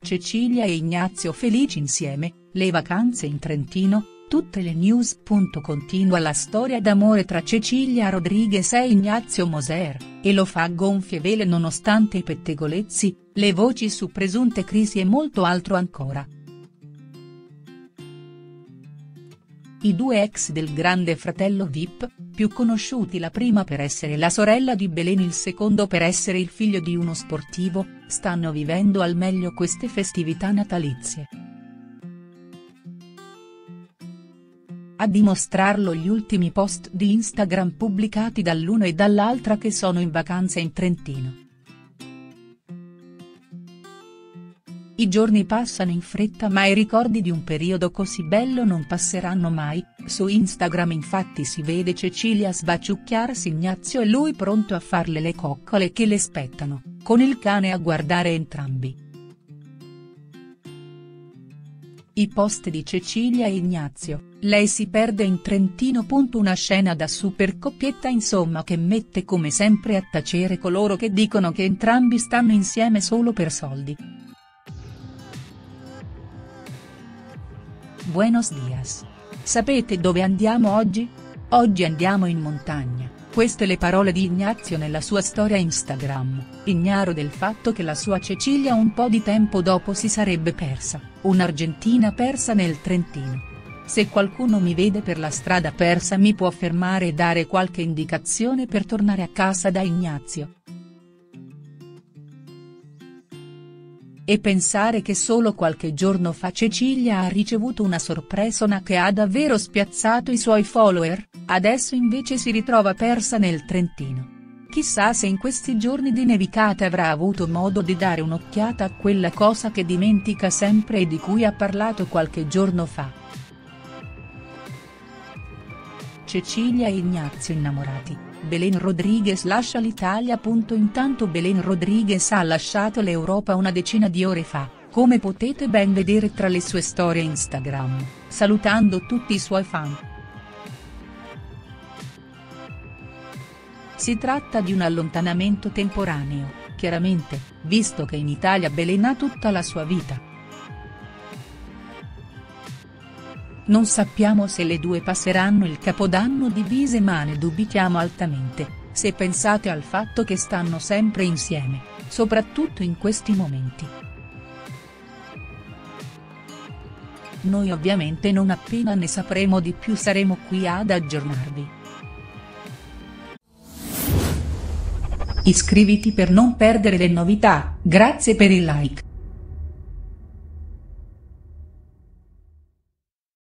Cecilia e Ignazio felici insieme, le vacanze in Trentino, tutte le news. Continua la storia d'amore tra Cecilia Rodriguez e Ignazio Moser, e lo fa a gonfie vele nonostante i pettegolezzi, le voci su presunte crisi e molto altro ancora. I due ex del Grande Fratello VIP, più conosciuti la prima per essere la sorella di Belen, il secondo per essere il figlio di uno sportivo, stanno vivendo al meglio queste festività natalizie. A dimostrarlo gli ultimi post di Instagram pubblicati dall'uno e dall'altra, che sono in vacanza in Trentino. I giorni passano in fretta, ma i ricordi di un periodo così bello non passeranno mai. Su Instagram infatti si vede Cecilia sbaciucchiarsi Ignazio e lui pronto a farle le coccole che le spettano, con il cane a guardare entrambi. I post di Cecilia e Ignazio: lei si perde in Trentino. Una scena da super coppietta insomma, che mette come sempre a tacere coloro che dicono che entrambi stanno insieme solo per soldi. Buenos dias. Sapete dove andiamo oggi? Oggi andiamo in montagna. Queste le parole di Ignazio nella sua storia Instagram, ignaro del fatto che la sua Cecilia un po' di tempo dopo si sarebbe persa, un'argentina persa nel Trentino. Se qualcuno mi vede per la strada persa mi può fermare e dare qualche indicazione per tornare a casa da Ignazio. E pensare che solo qualche giorno fa Cecilia ha ricevuto una sorpresona che ha davvero spiazzato i suoi follower, adesso invece si ritrova persa nel Trentino. Chissà se in questi giorni di nevicate avrà avuto modo di dare un'occhiata a quella cosa che dimentica sempre e di cui ha parlato qualche giorno fa. Cecilia e Ignazio innamorati. Belen Rodriguez lascia l'Italia. Intanto Belen Rodriguez ha lasciato l'Europa una decina di ore fa, come potete ben vedere tra le sue storie Instagram, salutando tutti i suoi fan. Si tratta di un allontanamento temporaneo, chiaramente, visto che in Italia Belen ha tutta la sua vita. Non sappiamo se le due passeranno il Capodanno divise, ma ne dubitiamo altamente, se pensate al fatto che stanno sempre insieme, soprattutto in questi momenti. Noi ovviamente non appena ne sapremo di più saremo qui ad aggiornarvi. Iscriviti per non perdere le novità, grazie per il like.